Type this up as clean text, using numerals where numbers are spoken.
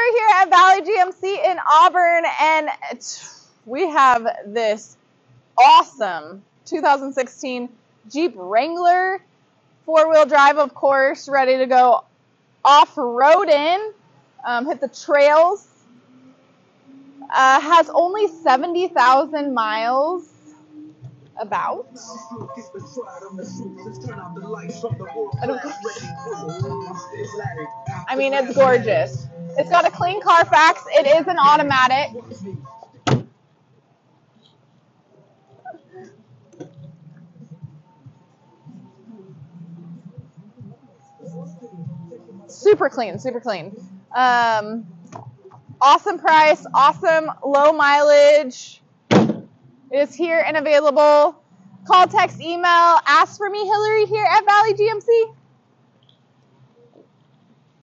Hilary here at Valley GMC in Auburn, and we have this awesome 2016 Jeep Wrangler, four-wheel drive, of course, ready to go off-roading, hit the trails. Has only 70,000 miles, about. I mean, it's gorgeous. It's got a clean Carfax. It is an automatic. Super clean, super clean. Awesome price, awesome low mileage. It is here and available. Call, text, email. Ask for me, Hilary, here at Valley GMC.